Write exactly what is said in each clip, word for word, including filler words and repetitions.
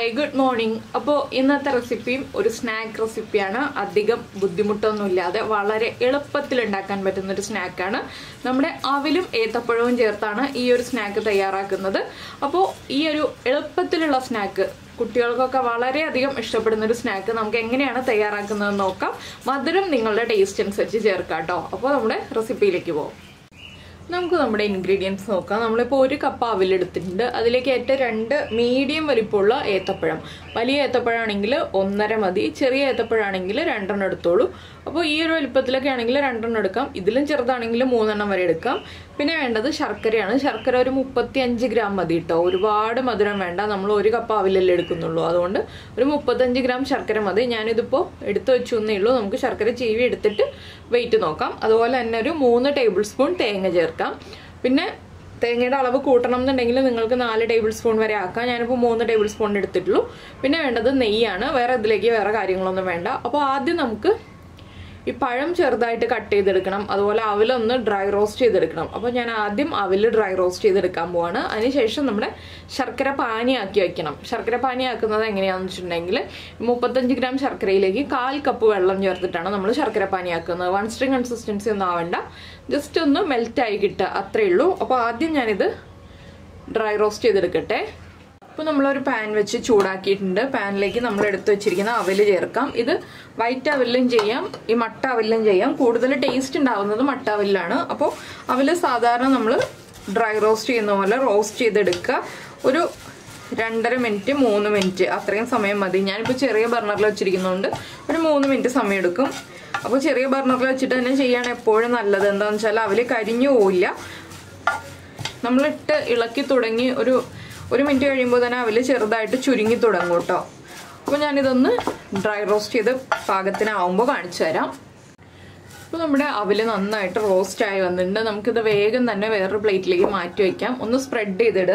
Hi, good morning. അപ്പോൾ ഇന്നത്തെ റെസിപ്പിയും ഒരു സ്നാക്ക് റെസിപ്പിയാണ്. അധികം ബുദ്ധിമുട്ടൊന്നുമില്ലാതെ വളരെ എളുപ്പത്തിൽ ഉണ്ടാക്കാൻ പറ്റുന്ന ഒരു സ്നാക്കാണ്. നമ്മുടെ അവിലും ഏത്തപ്പഴവും ചേർത്താണ് ഈ ഒരു സ്നാക്ക് തയ്യാറാക്കുന്നത്. അപ്പോൾ ഈ ഒരു എളുപ്പത്തിലുള്ള സ്നാക്ക് കുട്ടികൾക്കൊക്കെ വളരെയധികം ഇഷ്ടപ്പെടുന്ന ഒരു സ്നാക്ക് നമുക്ക് എങ്ങനെയാണ് തയ്യാറാക്കുന്നതെന്ന് നോക്കാം. മധുരം നിങ്ങളുടെ ടേസ്റ്റ് അനുസരിച്ച് ചേർക്കാം കേട്ടോ. അപ്പോൾ നമ്മുടെ റെസിപ്പിയിലേക്ക് പോകാം. നമുക്ക് നമ്മുടെ ഇൻഗ്രീഡിയൻസ് നോക്കാം. നമ്മളിപ്പോൾ ഒരു കപ്പ് അവിലെടുത്തിട്ടുണ്ട്. അതിലേക്ക് ഏറ്റവും രണ്ട് മീഡിയം വലിപ്പമുള്ള ഏത്തപ്പഴം. വലിയ ഏത്തപ്പഴമാണെങ്കിൽ ഒന്നര മതി, ചെറിയ ഏത്തപ്പഴമാണെങ്കിൽ രണ്ടെണ്ണം എടുത്തോളൂ. അപ്പോൾ ഈ ഒരു വലിപ്പത്തിലൊക്കെ ആണെങ്കിൽ രണ്ടെണ്ണം എടുക്കാം, ഇതിലും ചെറുതാണെങ്കിൽ മൂന്നെണ്ണം വരെ എടുക്കാം. പിന്നെ വേണ്ടത് ശർക്കരയാണ്. ശർക്കര ഒരു മുപ്പത്തി അഞ്ച് ഗ്രാം മതി കേട്ടോ. ഒരുപാട് മധുരം വേണ്ട, നമ്മൾ ഒരു കപ്പ് അവിലല്ലേ എടുക്കുന്നുള്ളൂ, അതുകൊണ്ട് ഒരു മുപ്പത്തഞ്ച് ഗ്രാം ശർക്കര മതി. ഞാനിതിപ്പോൾ എടുത്തു വെച്ചു എന്നേ ഉള്ളൂ. നമുക്ക് ശർക്കര ചീവി എടുത്തിട്ട് വെയിറ്റ് നോക്കാം. അതുപോലെ തന്നെ ഒരു മൂന്ന് ടേബിൾ സ്പൂൺ തേങ്ങ ചേർക്കാം. പിന്നെ തേങ്ങയുടെ അളവ് കൂട്ടണം എന്നുണ്ടെങ്കിൽ നിങ്ങൾക്ക് നാല് ടേബിൾ സ്പൂൺ വരെ ആക്കാം. ഞാനിപ്പോൾ മൂന്ന് ടേബിൾ സ്പൂൺ എടുത്തിട്ടുള്ളൂ. പിന്നെ വേണ്ടത് നെയ്യാണ്. വേറെ ഇതിലേക്ക് വേറെ കാര്യങ്ങളൊന്നും വേണ്ട. അപ്പോൾ ആദ്യം നമുക്ക് ഈ പഴം ചെറുതായിട്ട് കട്ട് ചെയ്തെടുക്കണം. അതുപോലെ അവിലൊന്ന് ഡ്രൈ റോസ്റ്റ് ചെയ്തെടുക്കണം. അപ്പോൾ ഞാൻ ആദ്യം അവിൽ ഡ്രൈ റോസ്റ്റ് ചെയ്തെടുക്കാൻ പോവാണ്. അതിനുശേഷം നമ്മുടെ ശർക്കര പാനിയാക്കി വയ്ക്കണം. ശർക്കര പാനിയാക്കുന്നത് എങ്ങനെയാണെന്ന് വെച്ചിട്ടുണ്ടെങ്കിൽ മുപ്പത്തഞ്ച് ഗ്രാം ശർക്കരയിലേക്ക് കാൽ കപ്പ് വെള്ളം ചേർത്തിട്ടാണ് നമ്മൾ ശർക്കര പാനിയാക്കുന്നത്. വൺ സ്ട്രിങ് കൺസിസ്റ്റൻസി ഒന്നും ആവണ്ട, ജസ്റ്റ് ഒന്ന് മെൽറ്റായി കിട്ടുക, അത്രയേ ഉള്ളൂ. അപ്പോൾ ആദ്യം ഞാനിത് ഡ്രൈ റോസ്റ്റ് ചെയ്തെടുക്കട്ടെ. അപ്പോൾ നമ്മളൊരു പാൻ വെച്ച് ചൂടാക്കിയിട്ടുണ്ട്. പാനിലേക്ക് നമ്മൾ എടുത്തു വെച്ചിരിക്കുന്ന അവല് ചേർക്കാം. ഇത് വൈറ്റ് അവലിലും ചെയ്യാം, ഈ മട്ട അവലിലും ചെയ്യാം. കൂടുതൽ ടേസ്റ്റ് ഉണ്ടാവുന്നത് മട്ട അവലിലാണ്. അപ്പോൾ അവല് സാധാരണ നമ്മൾ ഡ്രൈ റോസ്റ്റ് ചെയ്യുന്ന പോലെ റോസ്റ്റ് ചെയ്തെടുക്കുക. ഒരു രണ്ടര മിനിറ്റ് മൂന്ന് മിനിറ്റ് അത്രയും സമയം മതി. ഞാനിപ്പോൾ ചെറിയ ബർണറിൽ വെച്ചിരിക്കുന്നതുകൊണ്ട് ഒരു മൂന്ന് മിനിറ്റ് സമയം എടുക്കും. അപ്പോൾ ചെറിയ ബർണറിൽ വെച്ചിട്ട് തന്നെ ചെയ്യാണ് എപ്പോഴും നല്ലത്. എന്താണെന്ന് വെച്ചാൽ അവല് കരിഞ്ഞു പോവില്ല. നമ്മളിട്ട് ഇളക്കി തുടങ്ങി ഒരു ഒരു മിനിറ്റ് കഴിയുമ്പോൾ തന്നെ അവല് ചെറുതായിട്ട് ചുരുങ്ങി തുടങ്ങും കേട്ടോ. അപ്പോൾ ഞാനിതൊന്ന് ഡ്രൈ റോസ്റ്റ് ചെയ്ത് പാകത്തിനാവുമ്പോൾ കാണിച്ചു തരാം. അപ്പോൾ നമ്മുടെ അവല് നന്നായിട്ട് റോസ്റ്റ് ആയി വന്നിട്ടുണ്ട്. നമുക്കിത് വേഗം തന്നെ വേറൊരു പ്ലേറ്റിലേക്ക് മാറ്റി വയ്ക്കാം. ഒന്ന് സ്പ്രെഡ് ചെയ്തിടുക.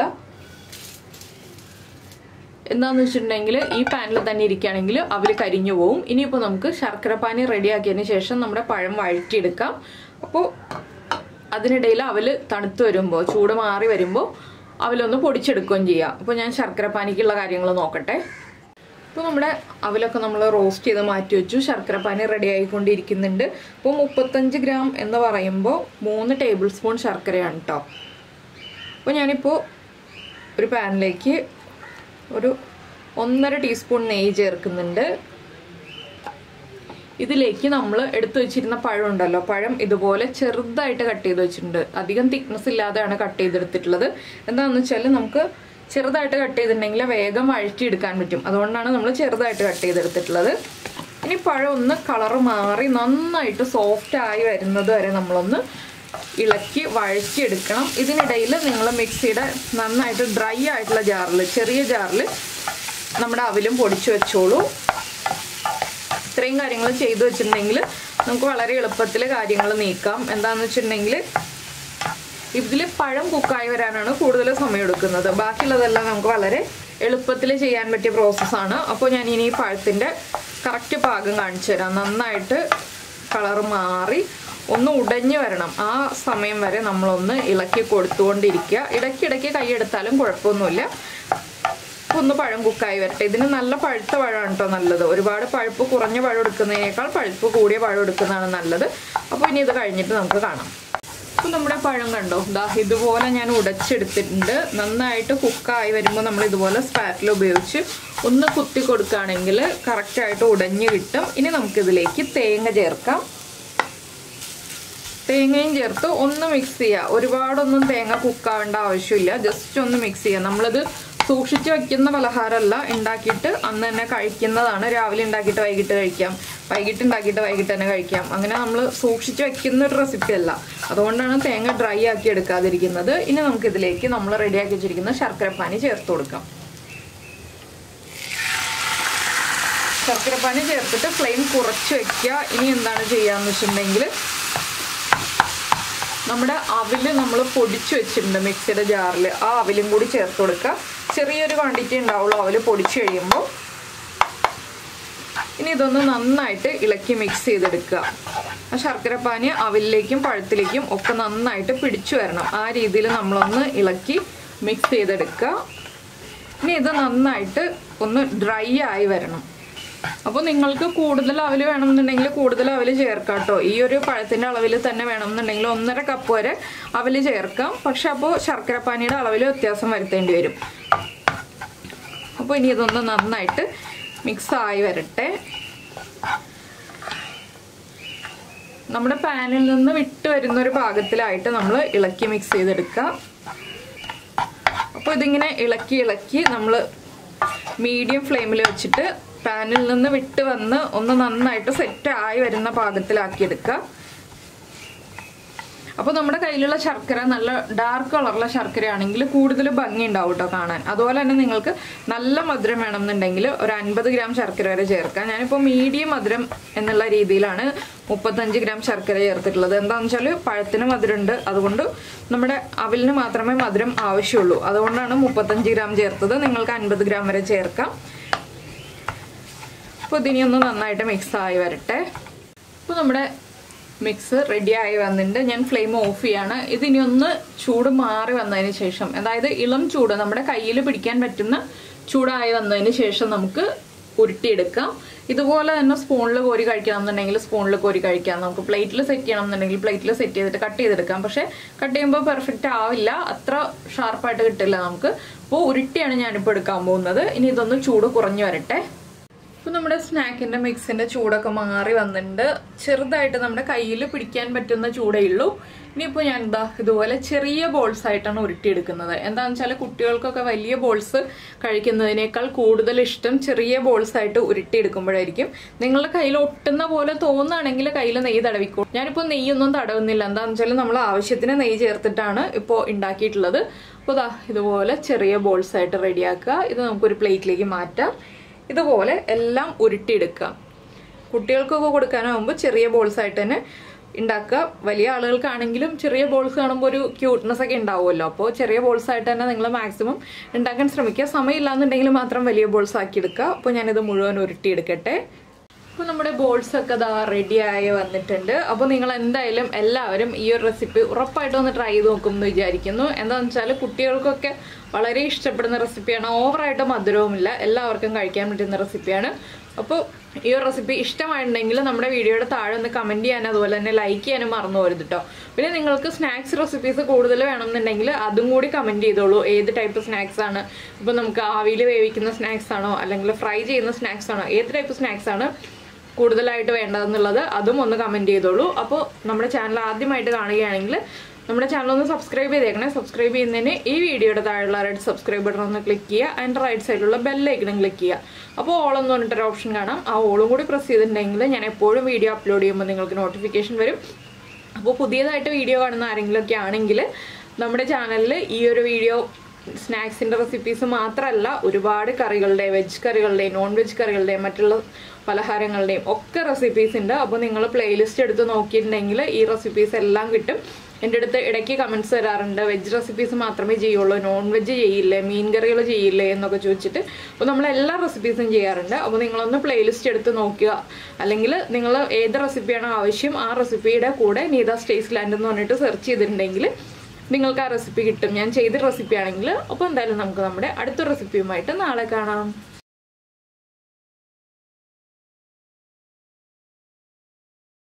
എന്താണെന്ന് വെച്ചിട്ടുണ്ടെങ്കിൽ ഈ പാനിൽ തന്നെ ഇരിക്കുകയാണെങ്കിൽ അവല് കരിഞ്ഞു പോവും. ഇനിയിപ്പോൾ നമുക്ക് ശർക്കര പാനി റെഡിയാക്കിയതിന് ശേഷം നമ്മുടെ പഴം വഴറ്റിയെടുക്കാം. അപ്പോൾ അതിനിടയിൽ അവല് തണുത്ത് വരുമ്പോൾ, ചൂട് മാറി വരുമ്പോൾ അവലൊന്ന് പൊടിച്ചെടുക്കുകയും ചെയ്യാം. അപ്പോൾ ഞാൻ ശർക്കര പാനിക്കുള്ള കാര്യങ്ങൾ നോക്കട്ടെ. ഇപ്പോൾ നമ്മുടെ അവലൊക്കെ നമ്മൾ റോസ്റ്റ് ചെയ്ത് മാറ്റി വെച്ചു. ശർക്കര പാനി റെഡി ആയിക്കൊണ്ടിരിക്കുന്നുണ്ട്. അപ്പോൾ മുപ്പത്തഞ്ച് ഗ്രാം എന്ന് പറയുമ്പോൾ മൂന്ന് ടേബിൾ സ്പൂൺ ശർക്കരയാണ് കേട്ടോ. അപ്പോൾ ഞാനിപ്പോൾ ഒരു പാനിലേക്ക് ഒരു ഒന്നര ടീസ്പൂൺ നെയ്യ് ചേർക്കുന്നുണ്ട്. ഇതിലേക്ക് നമ്മൾ എടുത്തു വെച്ചിരുന്ന പഴം ഉണ്ടല്ലോ, പഴം ഇതുപോലെ ചെറുതായിട്ട് കട്ട് ചെയ്ത് വെച്ചിട്ടുണ്ട്. അധികം തിക്നെസ് ഇല്ലാതെയാണ് കട്ട് ചെയ്തെടുത്തിട്ടുള്ളത്. എന്താണെന്ന് വെച്ചാൽ നമുക്ക് ചെറുതായിട്ട് കട്ട് ചെയ്തിട്ടുണ്ടെങ്കിൽ വേഗം വഴറ്റിയെടുക്കാൻ പറ്റും. അതുകൊണ്ടാണ് നമ്മൾ ചെറുതായിട്ട് കട്ട് ചെയ്തെടുത്തിട്ടുള്ളത്. ഇനി പഴം ഒന്ന് കളറ് മാറി നന്നായിട്ട് സോഫ്റ്റ് ആയി വരുന്നത് വരെ നമ്മളൊന്ന് ഇളക്കി വഴറ്റിയെടുക്കണം. ഇതിനിടയിൽ നിങ്ങൾ മിക്സിയുടെ നന്നായിട്ട് ഡ്രൈ ആയിട്ടുള്ള ജാറിൽ, ചെറിയ ജാറിൽ നമ്മുടെ അവിലും പൊടിച്ചു വെച്ചോളൂ. ഇത്രയും കാര്യങ്ങൾ ചെയ്തു വെച്ചിട്ടുണ്ടെങ്കിൽ നമുക്ക് വളരെ എളുപ്പത്തിൽ കാര്യങ്ങൾ നീക്കാം. എന്താണെന്ന് വെച്ചിട്ടുണ്ടെങ്കിൽ ഇതിൽ പഴം കുക്കായി വരാനാണ് കൂടുതൽ സമയം എടുക്കുന്നത്. ബാക്കിയുള്ളതെല്ലാം നമുക്ക് വളരെ എളുപ്പത്തിൽ ചെയ്യാൻ പറ്റിയ പ്രോസസ്സാണ്. അപ്പോൾ ഞാൻ ഇനി ഈ പഴത്തിൻ്റെ കറക്റ്റ് പാകം കാണിച്ചു തരാം. നന്നായിട്ട് കളർ മാറി ഒന്ന് ഉടഞ്ഞു വരണം. ആ സമയം വരെ നമ്മളൊന്ന് ഇളക്കി കൊടുത്തുകൊണ്ടിരിക്കുക. ഇടയ്ക്കിടയ്ക്ക് കൈയെടുത്താലും കുഴപ്പമൊന്നുമില്ല. ഒന്ന് പഴം കുക്കായി വരട്ടെ. ഇതിന് നല്ല പഴുത്ത പഴമാണ് കേട്ടോ നല്ലത്. ഒരുപാട് പഴുപ്പ് കുറഞ്ഞ പഴം എടുക്കുന്നതിനേക്കാൾ പഴുപ്പ് കൂടിയ പഴം എടുക്കുന്നതാണ് നല്ലത്. അപ്പോൾ ഇനി ഇത് കഴിഞ്ഞിട്ട് നമുക്ക് കാണാം. അപ്പോൾ നമ്മുടെ പഴം കണ്ടോ, ദാ ഇതുപോലെ ഞാൻ ഉടച്ചെടുത്തിട്ടുണ്ട്. നന്നായിട്ട് കുക്കായി വരുമ്പോൾ നമ്മൾ ഇതുപോലെ സ്പാറ്റിൽ ഉപയോഗിച്ച് ഒന്ന് കുത്തി കൊടുക്കുകയാണെങ്കിൽ കറക്റ്റായിട്ട് ഉടഞ്ഞു കിട്ടും. ഇനി നമുക്കിതിലേക്ക് തേങ്ങ ചേർക്കാം. തേങ്ങയും ചേർത്ത് ഒന്ന് മിക്സ് ചെയ്യുക. ഒരുപാടൊന്നും തേങ്ങ കുക്കാവേണ്ട ആവശ്യമില്ല, ജസ്റ്റ് ഒന്ന് മിക്സ് ചെയ്യുക. നമ്മളിത് സൂക്ഷിച്ച് വയ്ക്കുന്ന പലഹാരമല്ല, ഉണ്ടാക്കിയിട്ട് അന്ന് തന്നെ കഴിക്കുന്നതാണ്. രാവിലെ ഉണ്ടാക്കിയിട്ട് വൈകിട്ട് കഴിക്കാം, വൈകിട്ട് ഉണ്ടാക്കിയിട്ട് വൈകിട്ട് തന്നെ കഴിക്കാം. അങ്ങനെ നമ്മൾ സൂക്ഷിച്ച് വയ്ക്കുന്ന ഒരു റെസിപ്പി അല്ല. അതുകൊണ്ടാണ് തേങ്ങ ഡ്രൈ ആക്കി എടുക്കാതിരിക്കുന്നത്. ഇനി നമുക്കിതിലേക്ക് നമ്മൾ റെഡിയാക്കി വെച്ചിരിക്കുന്ന ശർക്കര പാനി ചേർത്ത് കൊടുക്കാം. ശർക്കര പാനി ചേർത്തിട്ട് ഫ്ലെയിം കുറച്ച് വയ്ക്കുക. ഇനി എന്താണ് ചെയ്യാന്ന് വെച്ചിട്ടുണ്ടെങ്കിൽ നമ്മുടെ അവില് നമ്മൾ പൊടിച്ചു വെച്ചിട്ടുണ്ട് മിക്സിയുടെ ജാറിൽ, ആ അവിലും കൂടി ചേർത്ത് കൊടുക്കുക. ചെറിയൊരു ക്വാണ്ടിറ്റി ഉണ്ടാവുള്ളൂ അവല് പൊടിച്ചു കഴിയുമ്പോൾ. ഇനി ഇതൊന്ന് നന്നായിട്ട് ഇളക്കി മിക്സ് ചെയ്തെടുക്കുക. ആ ശർക്കര പാനി അവിലിലേക്കും പഴത്തിലേക്കും ഒക്കെ നന്നായിട്ട് പിടിച്ചു വരണം. ആ രീതിയിൽ നമ്മളൊന്ന് ഇളക്കി മിക്സ് ചെയ്തെടുക്കുക. ഇനി ഇത് നന്നായിട്ട് ഒന്ന് ഡ്രൈ ആയി വരണം. അപ്പോൾ നിങ്ങൾക്ക് കൂടുതൽ അവൽ വേണമെന്നുണ്ടെങ്കിൽ കൂടുതൽ അവൽ ചേർക്കാം കേട്ടോ. ഈ ഒരു പഴത്തിൻ്റെ അളവിൽ തന്നെ വേണമെന്നുണ്ടെങ്കിൽ ഒന്നര കപ്പ് വരെ അവൽ ചേർക്കാം. പക്ഷെ അപ്പോൾ ശർക്കരപ്പാനിയുടെ അളവിൽ വ്യത്യാസം വരുത്തേണ്ടി വരും. അപ്പോൾ ഇനി ഇതൊന്ന് നന്നായിട്ട് മിക്സ് ആയി വരട്ടെ. നമ്മുടെ പാനിൽ നിന്ന് വിട്ട് വരുന്നൊരു പാകത്തിലായിട്ട് നമ്മൾ ഇളക്കി മിക്സ് ചെയ്തെടുക്കുക. അപ്പോൾ ഇതിങ്ങനെ ഇളക്കി ഇളക്കി നമ്മൾ മീഡിയം ഫ്ലെയിമിൽ വെച്ചിട്ട് പാനിൽ നിന്ന് വിട്ട് വന്ന് ഒന്ന് നന്നായിട്ട് സെറ്റ് ആയി വരുന്ന പാകത്തിലാക്കിയെടുക്കുക. അപ്പോൾ നമ്മുടെ കയ്യിലുള്ള ശർക്കര നല്ല ഡാർക്ക് കളറുള്ള ശർക്കരയാണെങ്കിൽ കൂടുതൽ ഭംഗി ഉണ്ടാവും കേട്ടോ കാണാൻ. അതുപോലെ തന്നെ നിങ്ങൾക്ക് നല്ല മധുരം വേണമെന്നുണ്ടെങ്കിൽ ഒരു അൻപത് ഗ്രാം ശർക്കര വരെ ചേർക്കാം. ഞാനിപ്പോൾ മീഡിയം മധുരം എന്നുള്ള രീതിയിലാണ് മുപ്പത്തഞ്ച് ഗ്രാം ശർക്കര ചേർത്തിട്ടുള്ളത്. എന്താണെന്ന് വെച്ചാൽ പഴത്തിന് മധുരമുണ്ട്, അതുകൊണ്ട് നമ്മുടെ അവിലിന് മാത്രമേ മധുരം ആവശ്യമുള്ളൂ. അതുകൊണ്ടാണ് മുപ്പത്തഞ്ച് ഗ്രാം ചേർത്തത്. നിങ്ങൾക്ക് അൻപത് ഗ്രാം വരെ ചേർക്കാം. അപ്പോൾ ഇതിനി ഒന്ന് നന്നായിട്ട് മിക്സ് ആയി വരട്ടെ. അപ്പോൾ നമ്മുടെ മിക്സ് റെഡി ആയി വന്നിട്ടുണ്ട്. ഞാൻ ഫ്ലെയിം ഓഫ് ചെയ്യാണ്. ഇതിനി ഒന്ന് ചൂട് മാറി വന്നതിന് ശേഷം, അതായത് ഇളം ചൂട് നമ്മുടെ കയ്യിൽ പിടിക്കാൻ പറ്റുന്ന ചൂടായി വന്നതിന് ശേഷം നമുക്ക് ഉരുട്ടിയെടുക്കാം. ഇതുപോലെ തന്നെ സ്പൂണിൽ കോരി കഴിക്കണം എന്നുണ്ടെങ്കിൽ സ്പൂണിൽ കോരി കഴിക്കാം. നമുക്ക് പ്ലേറ്റിൽ സെറ്റ് ചെയ്യണം എന്നുണ്ടെങ്കിൽ പ്ലേറ്റിൽ സെറ്റ് ചെയ്തിട്ട് കട്ട് ചെയ്തെടുക്കാം. പക്ഷെ കട്ട് ചെയ്യുമ്പോൾ പെർഫെക്റ്റ് ആവില്ല, അത്ര ഷാർപ്പായിട്ട് കിട്ടില്ല നമുക്ക്. അപ്പോൾ ഉരുട്ടിയാണ് ഞാനിപ്പോൾ എടുക്കാൻ പോകുന്നത്. ഇനി ഇതൊന്ന് ചൂട് കുറഞ്ഞു വരട്ടെ. അപ്പോൾ നമ്മുടെ സ്നാക്കിൻ്റെ മിക്സിൻ്റെ ചൂടൊക്കെ മാറി വന്നിട്ടുണ്ട്. ചെറുതായിട്ട് നമ്മുടെ കയ്യിൽ പിടിക്കാൻ പറ്റുന്ന ചൂടേ ഉള്ളൂ. ഇനിയിപ്പോൾ ഞാൻ എന്താ ഇതുപോലെ ചെറിയ ബോൾസ് ആയിട്ടാണ് ഉരുട്ടിയെടുക്കുന്നത്. എന്താണെന്ന് വെച്ചാൽ കുട്ടികൾക്കൊക്കെ വലിയ ബോൾസ് കഴിക്കുന്നതിനേക്കാൾ കൂടുതൽ ഇഷ്ടം ചെറിയ ബോൾസ് ആയിട്ട് ഉരുട്ടിയെടുക്കുമ്പോഴായിരിക്കും. നിങ്ങളുടെ കയ്യിൽ ഒട്ടുന്ന പോലെ തോന്നുകയാണെങ്കിൽ കയ്യിൽ നെയ്യ് തടവിക്കോളും. ഞാനിപ്പോൾ നെയ്യൊന്നും തടവുന്നില്ല. എന്താണെന്ന് വെച്ചാൽ നമ്മൾ ആവശ്യത്തിന് നെയ്യ് ചേർത്തിട്ടാണ് ഇപ്പോൾ ഉണ്ടാക്കിയിട്ടുള്ളത്. അപ്പോൾ ഇതാ ഇതുപോലെ ചെറിയ ബോൾസ് ആയിട്ട് റെഡിയാക്കുക. ഇത് നമുക്കൊരു പ്ലേറ്റിലേക്ക് മാറ്റാം. ഇതുപോലെ എല്ലാം ഉരുട്ടിയെടുക്കുക. കുട്ടികൾക്കൊക്കെ കൊടുക്കാനാകുമ്പോൾ ചെറിയ ബോൾസ് ആയിട്ട് തന്നെ ഉണ്ടാക്കുക. വലിയ ആളുകൾക്കാണെങ്കിലും ചെറിയ ബോൾസ് കാണുമ്പോൾ ഒരു ക്യൂട്ട്നെസ് ഒക്കെ ഉണ്ടാവുമല്ലോ. അപ്പോൾ ചെറിയ ബോൾസ് ആയിട്ട് തന്നെ നിങ്ങൾ മാക്സിമം ഉണ്ടാക്കാൻ ശ്രമിക്കുക. സമയമില്ലാന്നുണ്ടെങ്കിൽ മാത്രം വലിയ ബോൾസ് ആക്കി എടുക്കുക. അപ്പോൾ ഞാനിത് മുഴുവൻ ഉരുട്ടിയെടുക്കട്ടെ. അപ്പോൾ നമ്മുടെ ബോൾസ് ഒക്കെ ഇതാ റെഡിയായി വന്നിട്ടുണ്ട്. അപ്പോൾ നിങ്ങൾ എന്തായാലും എല്ലാവരും ഈ ഒരു റെസിപ്പി ഉറപ്പായിട്ടും ഒന്ന് ട്രൈ ചെയ്ത് നോക്കും എന്ന് വിചാരിക്കുന്നു. എന്താണെന്ന് വെച്ചാൽ കുട്ടികൾക്കൊക്കെ വളരെ ഇഷ്ടപ്പെടുന്ന റെസിപ്പിയാണ്. ഓവറായിട്ട് മധുരവുമില്ല, എല്ലാവർക്കും കഴിക്കാൻ പറ്റുന്ന റെസിപ്പിയാണ്. അപ്പോൾ ഈ ഒരു റെസിപ്പി ഇഷ്ടമായിട്ടുണ്ടെങ്കിൽ നമ്മുടെ വീഡിയോയുടെ താഴെ ഒന്ന് കമൻറ്റ് ചെയ്യാനും അതുപോലെ തന്നെ ലൈക്ക് ചെയ്യാനും മറന്നു പോരുത് കേട്ടോ. പിന്നെ നിങ്ങൾക്ക് സ്നാക്സ് റെസിപ്പീസ് കൂടുതൽ വേണമെന്നുണ്ടെങ്കിൽ അതും കൂടി കമൻറ്റ് ചെയ്തോളൂ. ഏത് ടൈപ്പ് സ്നാക്സ് ആണ്, ഇപ്പോൾ നമുക്ക് ആവിയിൽ വേവിക്കുന്ന സ്നാക്സ് ആണോ അല്ലെങ്കിൽ ഫ്രൈ ചെയ്യുന്ന സ്നാക്സ് ആണോ, ഏത് ടൈപ്പ് സ്നാക്സ് ആണ് കൂടുതലായിട്ട് വേണ്ടതെന്നുള്ളത് അതും ഒന്ന് കമൻറ്റ് ചെയ്തോളൂ. അപ്പോൾ നമ്മുടെ ചാനൽ ആദ്യമായിട്ട് കാണുകയാണെങ്കിൽ നമ്മുടെ ചാനൽ ഒന്ന് സബ്സ്ക്രൈബ് ചെയ്തേക്കണേ. സബ്സ്ക്രൈബ് ചെയ്യുന്നതിന് ഈ വീഡിയോയുടെ താഴെയുള്ള റെഡ് സബ്സ്ക്രൈബ് ബട്ടൺ ഒന്ന് ക്ലിക്ക് ചെയ്യുക. അതിൻ്റെ റൈറ്റ് സൈഡിലുള്ള ബെല്ലൈക്കണും ക്ലിക്ക് ചെയ്യുക. അപ്പോൾ ഓൾ എന്ന് പറഞ്ഞിട്ടൊരു ഓപ്ഷൻ കാണാം. ആ ഓളും കൂടി പ്രസ് ചെയ്തിട്ടുണ്ടെങ്കിൽ ഞാൻ എപ്പോഴും വീഡിയോ അപ്ലോഡ് ചെയ്യുമ്പോൾ നിങ്ങൾക്ക് നോട്ടിഫിക്കേഷൻ വരും. അപ്പോൾ പുതിയതായിട്ട് വീഡിയോ കാണുന്ന ആരെങ്കിലുമൊക്കെ ആണെങ്കിൽ നമ്മുടെ ചാനലിൽ ഈ ഒരു വീഡിയോ സ്നാക്സിൻ്റെ റെസിപ്പീസ് മാത്രമല്ല, ഒരുപാട് കറികളുടെ, വെജ് കറികളുടെയും നോൺ വെജ് കറികളുടെയും മറ്റുള്ള പലഹാരങ്ങളുടെയും ഒക്കെ റെസിപ്പീസ് ഉണ്ട്. അപ്പോൾ നിങ്ങൾ പ്ലേലിസ്റ്റ് എടുത്ത് നോക്കിയിട്ടുണ്ടെങ്കിൽ ഈ റെസിപ്പീസ് എല്ലാം കിട്ടും. എൻ്റെ അടുത്ത് ഇടയ്ക്ക് കമൻറ്റ്സ് വരാറുണ്ട്, വെജ് റെസിപ്പീസ് മാത്രമേ ചെയ്യുള്ളൂ, നോൺ വെജ് ചെയ്യില്ലേ, മീൻ കറികൾ ചെയ്യില്ലേ എന്നൊക്കെ ചോദിച്ചിട്ട്. അപ്പോൾ നമ്മൾ എല്ലാ റെസിപ്പീസും ചെയ്യാറുണ്ട്. അപ്പോൾ നിങ്ങളൊന്ന് പ്ലേലിസ്റ്റ് എടുത്ത് നോക്കുക. അല്ലെങ്കിൽ നിങ്ങൾ ഏത് റെസിപ്പിയാണോ ആവശ്യം ആ റെസിപ്പിയുടെ കൂടെ നീതാസ് ടേസ്റ്റ്ലാൻഡ് എന്ന് പറഞ്ഞിട്ട് സെർച്ച് ചെയ്തിട്ടുണ്ടെങ്കിൽ നിങ്ങൾക്ക് ആ റെസിപ്പി കിട്ടും. ഞാൻ ചെയ്ത റെസിപ്പി ആണെങ്കിൽ. അപ്പോൾ എന്തായാലും നമുക്ക് നമ്മുടെ അടുത്ത റെസിപ്പിയുമായിട്ട് നാളെ കാണാം.